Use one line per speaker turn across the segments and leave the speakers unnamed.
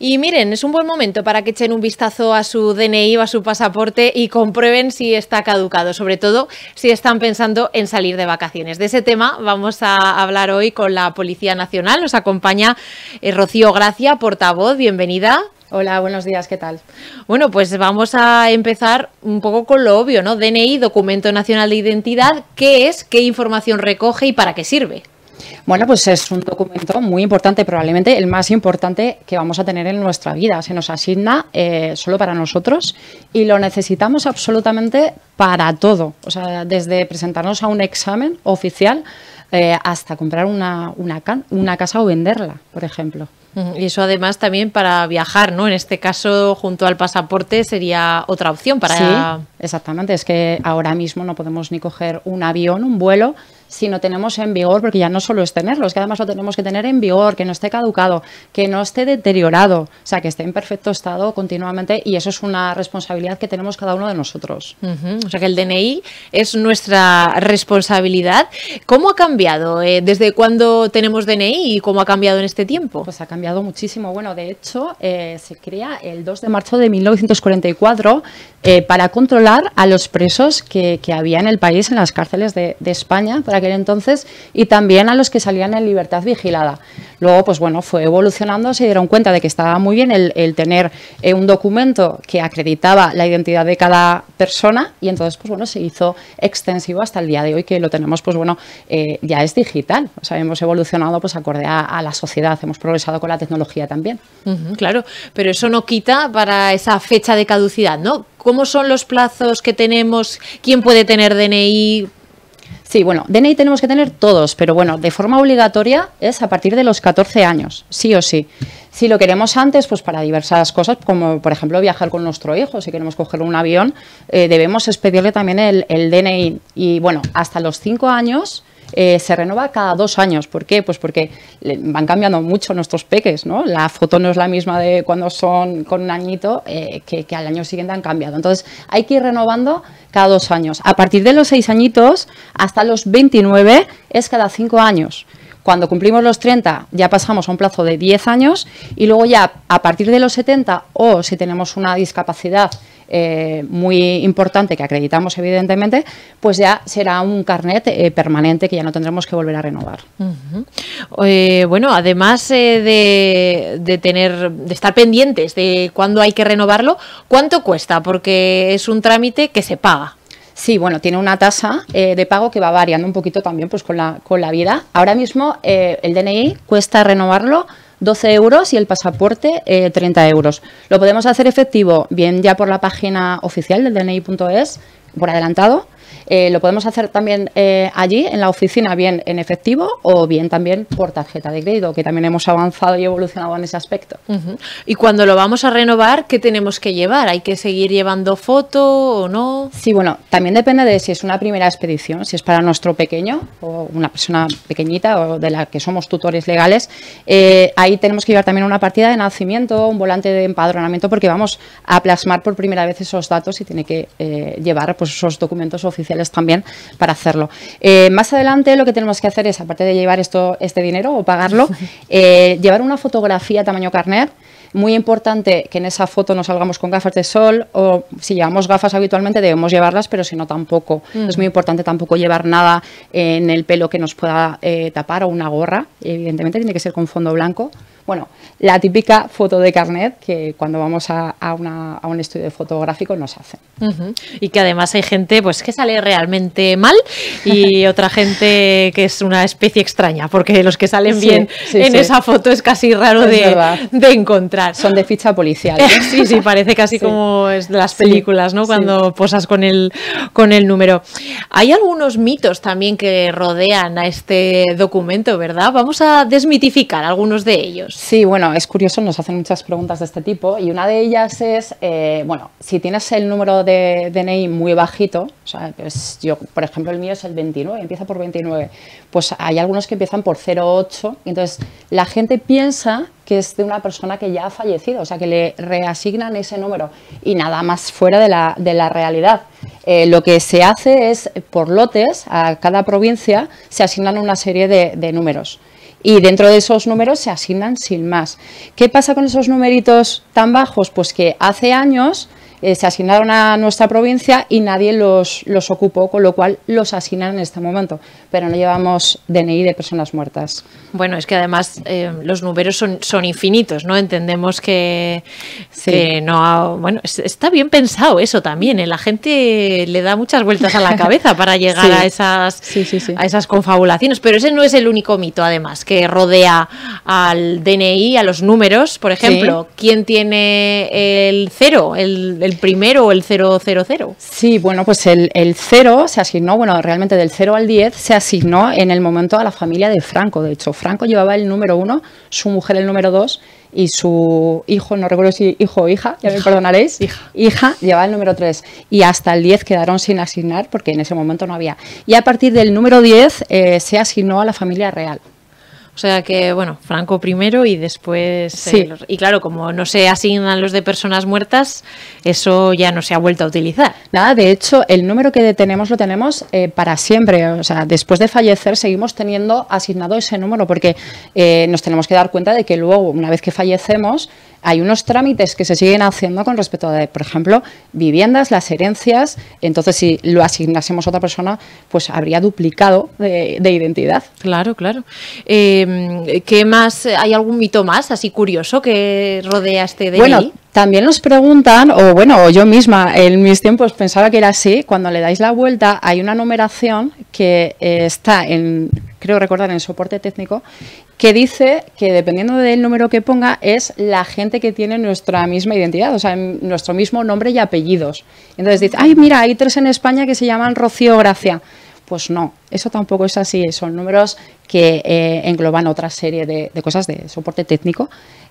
Y miren, es un buen momento para que echen un vistazo a su DNI o a su pasaporte y comprueben si está caducado, sobre todo si están pensando en salir de vacaciones. De ese tema vamos a hablar hoy con la Policía Nacional. Nos acompaña Rocío Gracia, portavoz. Bienvenida.
Hola, buenos días, ¿qué tal?
Bueno, pues vamos a empezar un poco con lo obvio, ¿no? DNI, Documento Nacional de Identidad, ¿qué es? ¿Qué información recoge y para qué sirve?
Bueno, pues es un documento muy importante, probablemente el más importante que vamos a tener en nuestra vida. Se nos asigna solo para nosotros y lo necesitamos absolutamente para todo. O sea, desde presentarnos a un examen oficial hasta comprar una casa o venderla, por ejemplo.
Y eso además también para viajar, ¿no? En este caso, junto al pasaporte sería otra opción para...
Sí, exactamente. Es que ahora mismo no podemos ni coger un avión, un vuelo, si no tenemos en vigor, porque ya no solo es tenerlo, es que además lo tenemos que tener en vigor, que no esté caducado, que no esté deteriorado, o sea, que esté en perfecto estado continuamente, y eso es una responsabilidad que tenemos cada uno de nosotros.
O sea, que el DNI es nuestra responsabilidad. ¿Cómo ha cambiado? ¿Desde cuándo tenemos DNI y cómo ha cambiado en este tiempo?
Pues ha cambiado muchísimo. Bueno, de hecho, se crea el 2 de marzo de 1944 para controlar a los presos que había en el país, en las cárceles de España, por aquel entonces, y también a los que salían en libertad vigilada. Luego, pues bueno, fue evolucionando, se dieron cuenta de que estaba muy bien el tener un documento que acreditaba la identidad de cada persona, y entonces, pues bueno, se hizo extensivo hasta el día de hoy, que lo tenemos, pues bueno, ya es digital. O sea, hemos evolucionado pues acorde a la sociedad, hemos progresado con la tecnología también.
Claro, pero eso no quita para esa fecha de caducidad, ¿no? ¿Cómo son los plazos que tenemos? ¿Quién puede tener DNI?
Sí, bueno, DNI tenemos que tener todos, pero bueno, de forma obligatoria es a partir de los 14 años, sí o sí. Si lo queremos antes, pues para diversas cosas, como por ejemplo viajar con nuestro hijo, si queremos coger un avión, debemos expedirle también el DNI. Y bueno, hasta los 5 años se renueva cada 2 años. ¿Por qué? Pues porque van cambiando mucho nuestros peques, ¿no? La foto no es la misma de cuando son con un añito que al año siguiente han cambiado. Entonces hay que ir renovando cada 2 años. A partir de los 6 añitos hasta los 29 es cada 5 años. Cuando cumplimos los 30 ya pasamos a un plazo de 10 años y luego ya a partir de los 70 o si tenemos una discapacidad muy importante que acreditamos evidentemente, pues ya será un carnet permanente que ya no tendremos que volver a renovar.
Bueno, además de estar pendientes de cuándo hay que renovarlo, ¿cuánto cuesta? Porque es un trámite que se paga.
Sí, bueno, tiene una tasa de pago que va variando un poquito también pues con la vida. Ahora mismo el DNI cuesta renovarlo 12 euros y el pasaporte 30 euros. Lo podemos hacer efectivo bien ya por la página oficial del DNI.es, por adelantado. Lo podemos hacer también allí en la oficina, bien en efectivo o bien también por tarjeta de crédito, que también hemos avanzado y evolucionado en ese aspecto.
Y cuando lo vamos a renovar, ¿qué tenemos que llevar? ¿Hay que seguir llevando foto o no?
Sí, bueno, también depende de si es una primera expedición, si es para nuestro pequeño o una persona pequeñita o de la que somos tutores legales. Ahí tenemos que llevar también una partida de nacimiento, un volante de empadronamiento, porque vamos a plasmar por primera vez esos datos y tiene que llevar pues esos documentos oficiales también para hacerlo. Más adelante lo que tenemos que hacer es, aparte de llevar este dinero o pagarlo, llevar una fotografía tamaño carnet. Muy importante que en esa foto no salgamos con gafas de sol, o si llevamos gafas habitualmente debemos llevarlas, pero si no tampoco. Es muy importante tampoco llevar nada en el pelo que nos pueda tapar, o una gorra, evidentemente tiene que ser con fondo blanco. Bueno, la típica foto de carnet que cuando vamos a un estudio fotográfico nos hacen.
Y que además hay gente pues que sale realmente mal y otra gente que es una especie extraña, porque los que salen bien en esa foto es casi raro de encontrar.
Son de ficha policial.
Sí, parece casi como es de las películas, ¿no? Cuando posas con el número. Hay algunos mitos también que rodean a este documento, ¿verdad? Vamos a desmitificar algunos de ellos.
Sí, bueno, es curioso, nos hacen muchas preguntas de este tipo y una de ellas es, bueno, si tienes el número de DNI muy bajito, o sea, pues yo, por ejemplo, el mío es el 29, empieza por 29, pues hay algunos que empiezan por 08 y entonces la gente piensa que es de una persona que ya ha fallecido, o sea, que le reasignan ese número y nada más fuera de la realidad. Lo que se hace es, por lotes, a cada provincia se asignan una serie de números. y dentro de esos números se asignan sin más. ¿Qué pasa con esos numeritos tan bajos? Pues que hace años se asignaron a nuestra provincia y nadie los ocupó, con lo cual los asignan en este momento, pero no llevamos DNI de personas muertas.
Bueno, es que además los números son infinitos, ¿no? Entendemos que no... Bueno, está bien pensado eso también, ¿eh? La gente le da muchas vueltas a la cabeza para llegar a esas confabulaciones, pero ese no es el único mito, además, que rodea al DNI, a los números. Por ejemplo, ¿quién tiene el 0, el primero o el 000?
Sí, bueno, pues el 0 se asignó, bueno, realmente del 0 al 10 se asignó en el momento a la familia de Franco. De hecho, Franco llevaba el número 1, su mujer el número 2 y su hijo, no recuerdo si hijo o hija, ya me perdonaréis, hija llevaba el número 3. Y hasta el 10 quedaron sin asignar porque en ese momento no había. Y a partir del número 10 se asignó a la familia real.
O sea que, bueno, Franco primero y después... y claro, como no se asignan los de personas muertas, eso ya no se ha vuelto a utilizar.
Nada, de hecho, el número que tenemos lo tenemos para siempre. O sea, después de fallecer seguimos teniendo asignado ese número porque nos tenemos que dar cuenta de que luego, una vez que fallecemos, hay unos trámites que se siguen haciendo con respecto a, por ejemplo, viviendas, las herencias. Entonces, si lo asignásemos a otra persona, pues habría duplicado de identidad.
Claro, claro. ¿Qué más? ¿Hay algún mito más así curioso que rodea este DNI?
Bueno, también nos preguntan, o bueno, yo misma en mis tiempos pensaba que era así, cuando le dais la vuelta hay una numeración que está en, creo recordar, en el soporte técnico, que dice que dependiendo del número que ponga es la gente que tiene nuestra misma identidad, o sea, nuestro mismo nombre y apellidos. Entonces dice, ay, mira, hay 3 en España que se llaman Rocío Gracia. Pues no, eso tampoco es así, son números que engloban otra serie de cosas de soporte técnico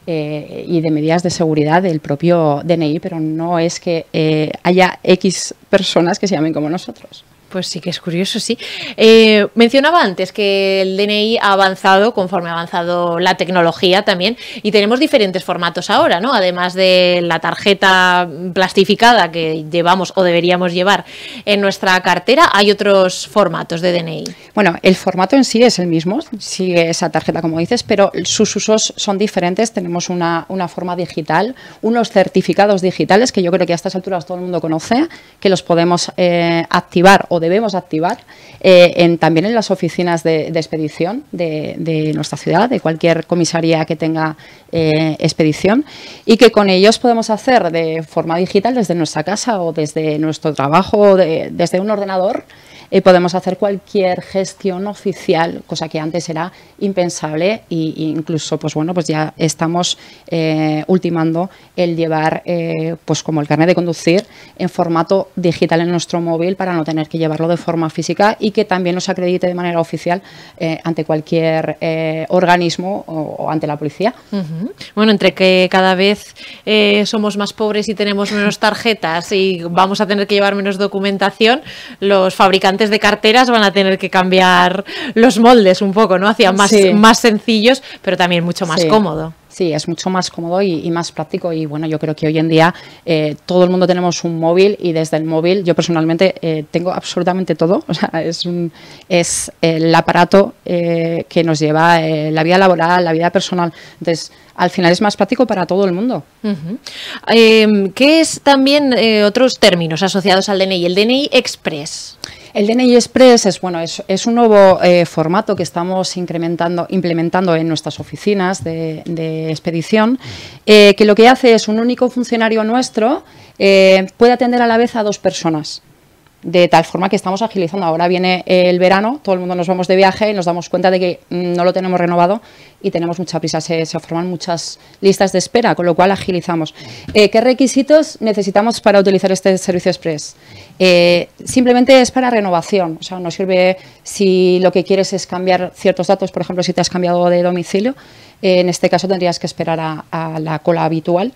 y de medidas de seguridad del propio DNI, pero no es que haya X personas que se llamen como nosotros.
Pues sí que es curioso, sí. Mencionaba antes que el DNI ha avanzado conforme ha avanzado la tecnología también y tenemos diferentes formatos ahora, ¿no? Además de la tarjeta plastificada que llevamos o deberíamos llevar en nuestra cartera, hay otros formatos de DNI.
Bueno, el formato en sí es el mismo, sigue esa tarjeta como dices, pero sus usos son diferentes. Tenemos una forma digital, unos certificados digitales que yo creo que a estas alturas todo el mundo conoce, que los podemos activar o debemos activar también en las oficinas de expedición de nuestra ciudad, de cualquier comisaría que tenga expedición, y que con ellos podemos hacer de forma digital desde nuestra casa o desde nuestro trabajo, desde un ordenador. Podemos hacer cualquier gestión oficial, cosa que antes era impensable e incluso pues bueno, pues ya estamos ultimando el llevar pues como el carnet de conducir en formato digital en nuestro móvil para no tener que llevarlo de forma física y que también nos acredite de manera oficial ante cualquier organismo o ante la policía.
Bueno, entre que cada vez somos más pobres y tenemos menos tarjetas y vamos a tener que llevar menos documentación, los fabricantes de carteras van a tener que cambiar los moldes un poco, ¿no? Hacia más sencillos, pero también mucho más cómodo.
Sí, es mucho más cómodo y más práctico y bueno, yo creo que hoy en día todo el mundo tenemos un móvil y desde el móvil yo personalmente tengo absolutamente todo, o sea, es el aparato que nos lleva la vida laboral, la vida personal, entonces al final es más práctico para todo el mundo.
¿Qué es también otros términos asociados al DNI? El DNI Express.
El DNI Express es un nuevo formato que estamos implementando en nuestras oficinas de expedición, que lo que hace es un único funcionario nuestro puede atender a la vez a 2 personas. De tal forma que estamos agilizando. Ahora viene el verano, todo el mundo nos vamos de viaje y nos damos cuenta de que no lo tenemos renovado y tenemos mucha prisa, se forman muchas listas de espera, con lo cual agilizamos. ¿Qué requisitos necesitamos para utilizar este servicio express? Simplemente es para renovación, o sea, nos sirve si lo que quieres es cambiar ciertos datos, por ejemplo, si te has cambiado de domicilio, en este caso tendrías que esperar a la cola habitual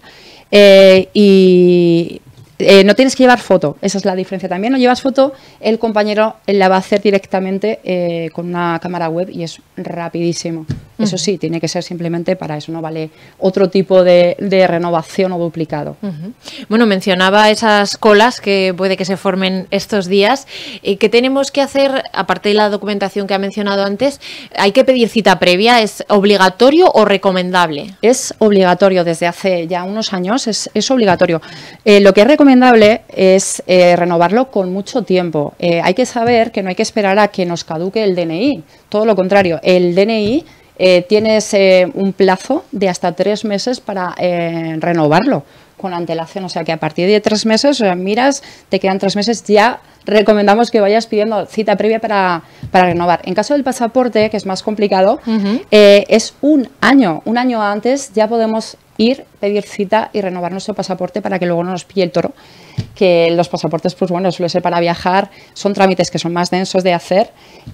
no tienes que llevar foto, esa es la diferencia también. No llevas foto, el compañero la va a hacer directamente con una cámara web y es rapidísimo. Eso sí, tiene que ser simplemente para eso, no vale otro tipo de renovación o duplicado.
Bueno, mencionaba esas colas que puede que se formen estos días. ¿Qué tenemos que hacer, aparte de la documentación que ha mencionado antes? ¿Hay que pedir cita previa? ¿Es obligatorio o recomendable?
Es obligatorio, desde hace ya unos años es obligatorio. Lo que es recomendable es renovarlo con mucho tiempo. Hay que saber que no hay que esperar a que nos caduque el DNI, todo lo contrario, el DNI tienes un plazo de hasta 3 meses para renovarlo con antelación, o sea que a partir de 3 meses, o sea, miras, te quedan 3 meses, ya recomendamos que vayas pidiendo cita previa para renovar. En caso del pasaporte, que es más complicado, es un año antes ya podemos ir, pedir cita y renovar nuestro pasaporte para que luego no nos pille el toro, que los pasaportes, pues bueno, suele ser para viajar, son trámites que son más densos de hacer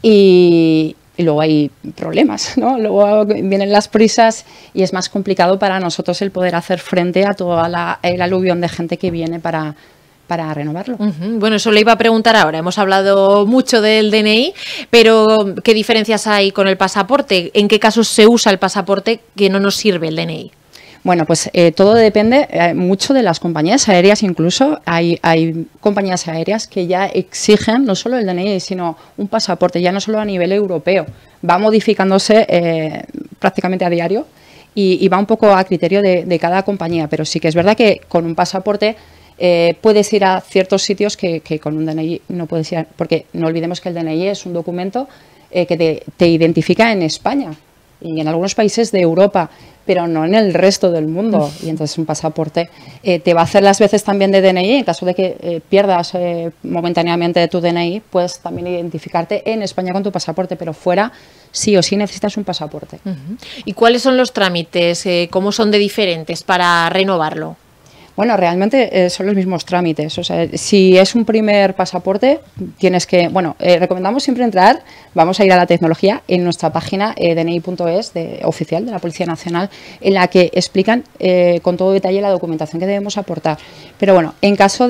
y luego hay problemas, ¿no? Luego vienen las prisas y es más complicado para nosotros el poder hacer frente a toda el aluvión de gente que viene para renovarlo.
Bueno, eso le iba a preguntar ahora. Hemos hablado mucho del DNI, pero ¿qué diferencias hay con el pasaporte? ¿En qué casos se usa el pasaporte que no nos sirve el DNI?
Bueno, pues todo depende mucho de las compañías aéreas, incluso hay compañías aéreas que ya exigen no solo el DNI, sino un pasaporte, ya no solo a nivel europeo. Va modificándose prácticamente a diario y va un poco a criterio de cada compañía, pero sí que es verdad que con un pasaporte puedes ir a ciertos sitios que con un DNI no puedes ir, porque no olvidemos que el DNI es un documento que te identifica en España y en algunos países de Europa, pero no en el resto del mundo. Y entonces un pasaporte te va a hacer las veces también de DNI. En caso de que pierdas momentáneamente tu DNI, puedes también identificarte en España con tu pasaporte, pero fuera sí o sí necesitas un pasaporte.
¿Y cuáles son los trámites? ¿Cómo son de diferentes para renovarlo?
Bueno, realmente son los mismos trámites. O sea, si es un primer pasaporte, tienes que... Bueno, recomendamos siempre entrar, vamos a ir a la tecnología, en nuestra página dni.es oficial de la Policía Nacional, en la que explican con todo detalle la documentación que debemos aportar. Pero bueno, en caso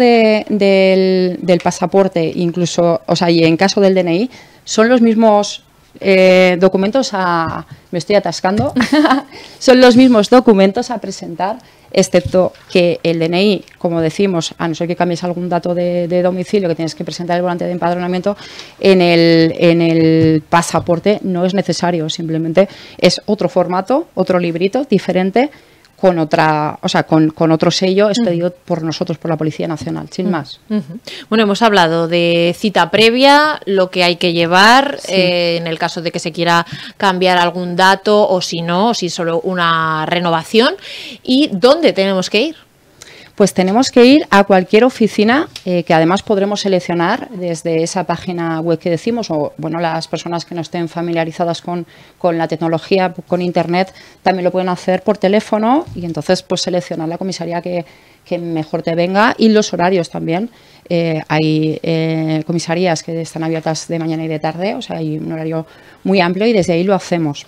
del pasaporte, incluso, o sea, y en caso del DNI, son los mismos documentos me estoy atascando, son los mismos documentos a presentar, excepto que el DNI, como decimos, a no ser que cambies algún dato de domicilio que tienes que presentar el volante de empadronamiento, en el pasaporte no es necesario, simplemente es otro formato, otro librito diferente, con otra, o sea, con otro sello expedido por nosotros, por la Policía Nacional, sin más.
Bueno, hemos hablado de cita previa, lo que hay que llevar,
sí.
En el caso de que se quiera cambiar algún dato o si no, o si solo una renovación. ¿Y dónde tenemos que ir?
Pues tenemos que ir a cualquier oficina que además podremos seleccionar desde esa página web que decimos, o bueno, las personas que no estén familiarizadas con la tecnología, con internet, también lo pueden hacer por teléfono y entonces pues seleccionar la comisaría que mejor te venga y los horarios también. Hay comisarías que están abiertas de mañana y de tarde, o sea, hay un horario muy amplio y desde ahí lo hacemos.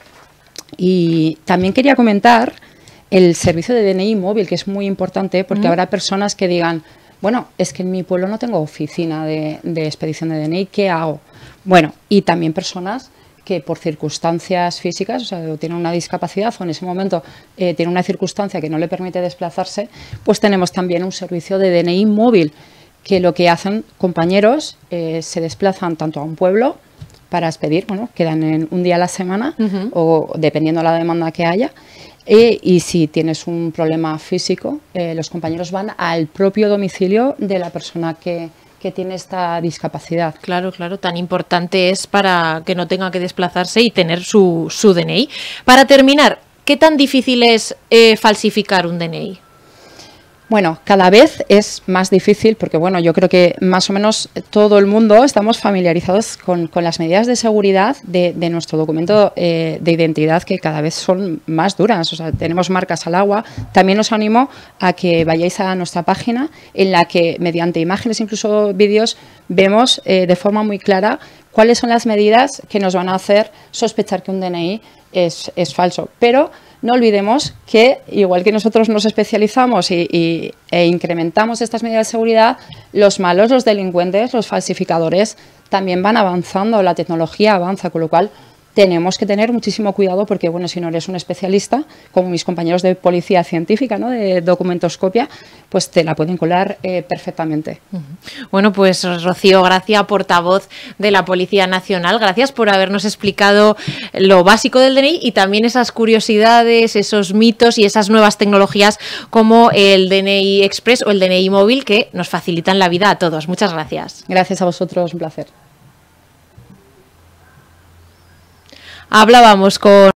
Y también quería comentar el servicio de DNI móvil, que es muy importante porque habrá personas que digan, bueno, es que en mi pueblo no tengo oficina de expedición de DNI, ¿qué hago? Bueno, y también personas que por circunstancias físicas, o sea, tienen una discapacidad o en ese momento tienen una circunstancia que no le permite desplazarse, pues tenemos también un servicio de DNI móvil, que lo que hacen compañeros se desplazan tanto a un pueblo para expedir, bueno, quedan en un día a la semana o dependiendo de la demanda que haya. Y si tienes un problema físico, los compañeros van al propio domicilio de la persona que tiene esta discapacidad.
Claro, claro, tan importante es para que no tenga que desplazarse y tener su DNI. Para terminar, ¿qué tan difícil es falsificar un DNI?
Bueno, cada vez es más difícil porque, bueno, yo creo que más o menos todo el mundo estamos familiarizados con las medidas de seguridad de nuestro documento de identidad, que cada vez son más duras. O sea, tenemos marcas al agua. También os animo a que vayáis a nuestra página en la que, mediante imágenes, incluso vídeos, vemos de forma muy clara cuáles son las medidas que nos van a hacer sospechar que un DNI es falso. Pero no olvidemos que, igual que nosotros nos especializamos e incrementamos estas medidas de seguridad, los malos, los delincuentes, los falsificadores también van avanzando, la tecnología avanza, con lo cual tenemos que tener muchísimo cuidado porque, bueno, si no eres un especialista, como mis compañeros de policía científica, ¿no?, de documentoscopia, pues te la pueden colar perfectamente.
Bueno, pues Rocío Gracia, portavoz de la Policía Nacional, gracias por habernos explicado lo básico del DNI y también esas curiosidades, esos mitos y esas nuevas tecnologías como el DNI Express o el DNI móvil que nos facilitan la vida a todos. Muchas gracias.
Gracias a vosotros, un placer.
Hablábamos con